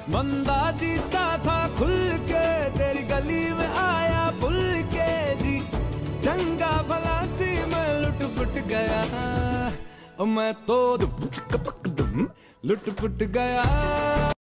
बंदा जीता था खुल के, तेरी गली में आया भूल के जी। चंगा भला सी मैं लुट पुट गया, मैं तो लुट पुट गया।